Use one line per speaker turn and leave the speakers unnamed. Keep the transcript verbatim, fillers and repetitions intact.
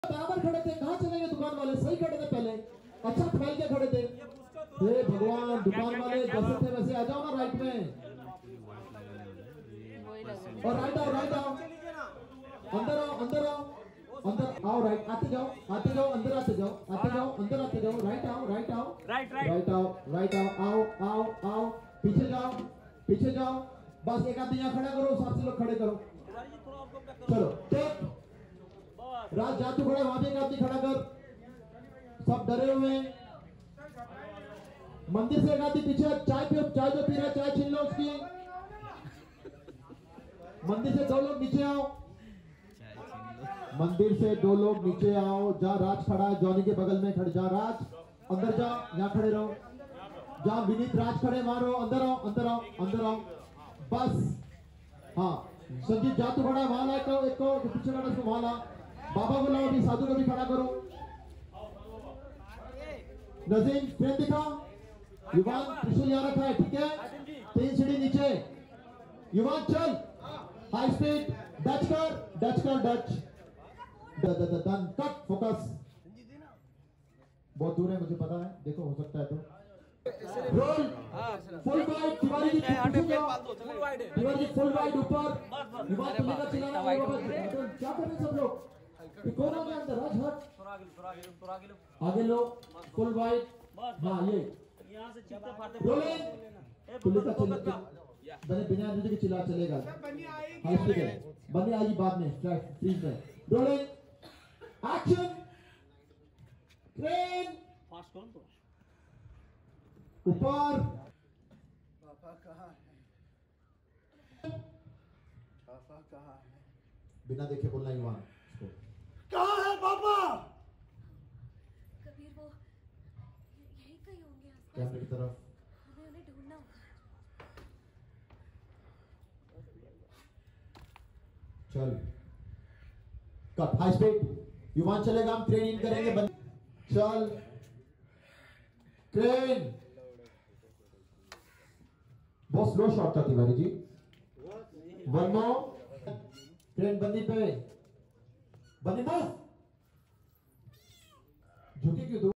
बराबर खड़े थे, कहाँ चले गए दुकान वाले? सही खड़े थे पहले, अच्छा फैल के खड़े थे। हे भगवान, दुकान वाले जैसे थे वैसे आ जाओ ना राइट में, और राइट आओ, राइट आओ, अंदर आओ, अंदर आओ, अंदर आओ, राइट आते जाओ, आते जाओ, अंदर आते जाओ, आते जाओ, अंदर आते जाओ, राइट आओ, राइट आओ,
राइट राइट
राइट आओ, राइट आओ, आओ आओ आओ, पीछे जाओ, पीछे जाओ, बस एक आदमी यहाँ खड़ा करो, सात से लोग खड़े करो। चलो टेक राज, जा तू खड़ा, वहां भी एक आदमी खड़ा कर, सब डरे हुए हैं। मंदिर से एक आदमी पीछे, चाय पियो, चाय जो पी रहा है चाय छीन लो उसकी। मंदिर से दो लोग नीचे आओ, मंदिर से दो लोग नीचे आओ। जा राज खड़ा है जॉनी के बगल में, खड़े जा राज, अंदर जा, यहाँ खड़े रहो। जहाँ विनीत राज खड़े वहां रहो, अंदर आओ, अंदर आओ, अंदर आओ, बस। हाँ संजीत जा तू खड़ा, वहां ला एक को, एक को पीछे खड़ा उसको वहां ला। बाबा को लाओ, अभी साधु को भी खड़ा करो। नजीम फ्रेम दिखा, युवान त्रिशूल यहाँ रखा है, ठीक है, तीन सीढ़ी नीचे। युवान चल, हाई स्पीड, डच कर, डच कर, डच, डन, कट, फोकस। बहुत दूर है मुझे पता है, देखो हो सकता है तो roll, full wide, Tiwari ji पीछे जाओ, तिवारी जी फुल वाइड ऊपर। युवान तुम्हें का चिल्लाना है, क्या कर रहे हैं सब लोग? कौन आ गया अंदर? राज हट, आगे लो, फुल वाइड। हाँ ये
यहाँ से चिल्लाते फाड़ते
रोलिंग, पुलिस का चिल्ला, बने बिना मुझे की चिल्ला चलेगा। हाई स्पीड है, बनी आएगी बाद में, फ्लैट फ्रीज में। रोलिंग, एक्शन, क्रेन,
फास्ट करो तो
ऊपर।
पापा कहाँ है? पापा कहाँ है?
बिना देखे बोलना युवान,
कहाँ है पापा?
कबीर वो यही कहीं होंगे आसपास।
कैमरे की तरफ।
हमें उन्हें ढूंढना होगा।
चल कट, हाई स्पीड, युवान चलेगा, हम क्रेन इन करेंगे, बंद। चल क्रेन, बहुत स्लो शॉट था Tiwari ji, one more, crane बंदी पे, बंदी मूव, झुकी क्यों?